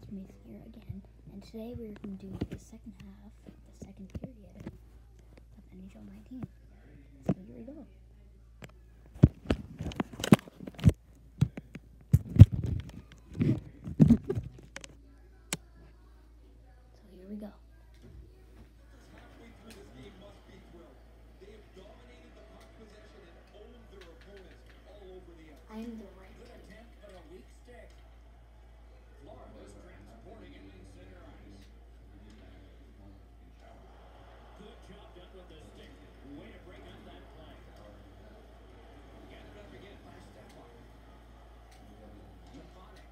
Jimmy's here again, and today we're going to do the second half, the second period of NHL19. So here we go. I am the right good attempt, but a weak stick. Florida's transporting it in center ice. Good job done with the stick. Way to break up that play. Get it up again by Stefan. Laponic.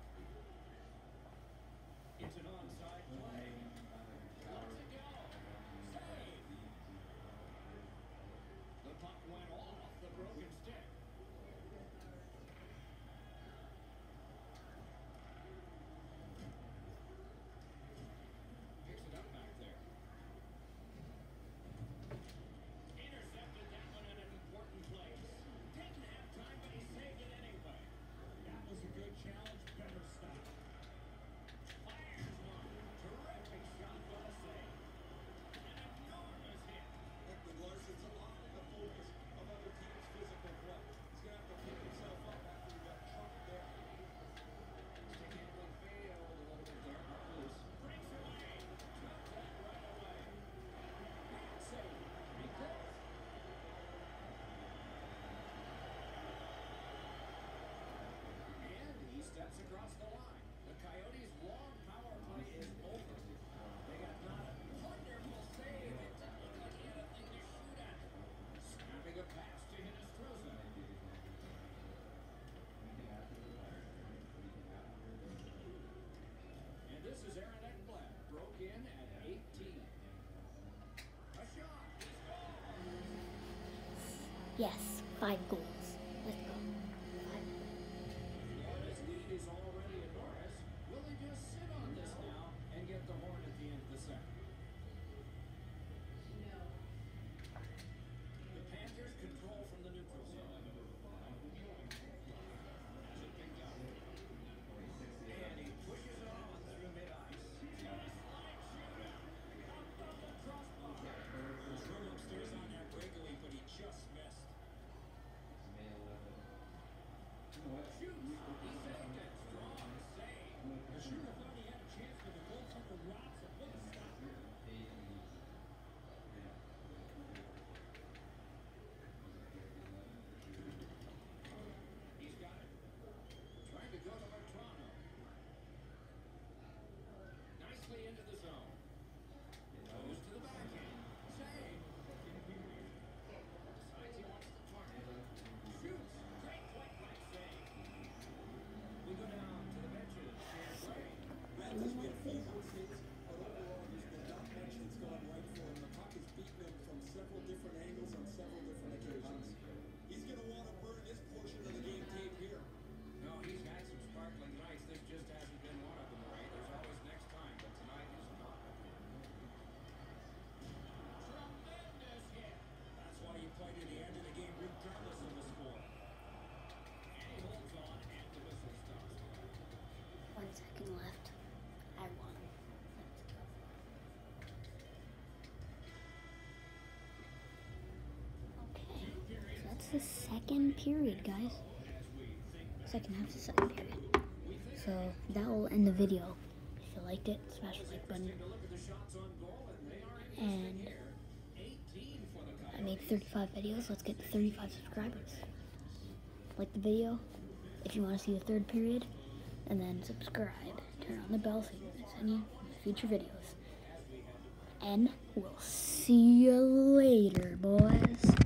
It's an onside play. Let's it go. Save. The puck went off the broken stick. Steps across the line. The Coyotes' long power play is over. They got not a wonderful save. It didn't look like he had a thing to shoot at. Snapping a pass to Hinestroza. And this is Aaron Ekblad. Broke in at 18. A shot. He's gone. Yes, 5 goals. Let's go. Is already enormous. Will they just sit on this now and get the horn at the end of the second? The Panthers control from the neutral zone. Has it picked up. And he pushes it on through mid-ice. Slide shooter. Up on the crossbar. Sherlock stays on that regularly, but he just missed. Shoots. He saved it. Strong save. The shooter thought he had a chance, but the goaltender robs him with a stop. He's got it. Trying to go to Toronto. Nicely into the zone. Goes to the backhand. Save. Decides he wants the target. Shoots. Great point-blank save. We go down to the benches. There's been 4 saves, but overall there's been not much that's gone right for him. The puck has beaten him from several different angles on several different occasions. He's going to want to burn this portion of the game tape here. No, he's had some sparkling nights. This just hasn't been one of them, right? There's always next time, but tonight is not. Tremendous hit. That's why you play to the end of the game regardless of the score. And he holds on and the whistle stops. 1 second left. I won. Okay, so that's the second period, guys. Second half of the second period. So that will end the video. If you liked it, smash the like button. And I made 35 videos. Let's get 35 subscribers. Like the video if you want to see the third period, and then subscribe. Turn on the bell so you don't miss any future videos. And we'll see you later, boys.